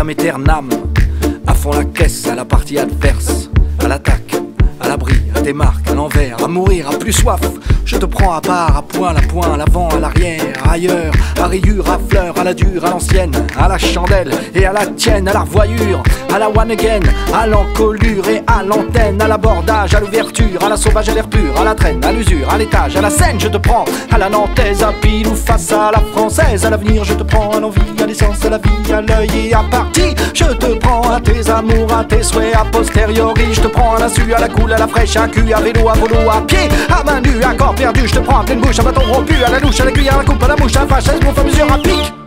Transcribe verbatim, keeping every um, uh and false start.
éternam. À fond la caisse, à la partie adverse, à l'attaque, à l'abri, à des marques, à l'envers, à mourir, à plus soif. Je te prends à part, à poil, à point, à l'avant, à l'arrière, ailleurs, à rayures, à fleurs, à la dure, à l'ancienne, à la chandelle et à la tienne, à la revoyure, à la one again, à l'encolure et à l'antenne, à l'abordage, à l'ouverture, à la sauvage, à l'air pur, à la traîne, à l'usure, à l'étage, à la scène. Je te prends à la nantaise, à pile ou face à la française, à l'avenir. Je te prends à l'envie, à l'essence, à la vie, à l'œil et à partie. Je te prends à tes amours, à tes souhaits, à posteriori. Je te prends à l'insu, à la coule, à la fraîche, à cul, à vélo, à volo, à pied, à main nue, à corps perdu. Je te prends à pleine bouche, à bâton rompu, à la louche, à l'aiguille, à la coupe, à la mouche, à la fâche, à mon mesure à pic.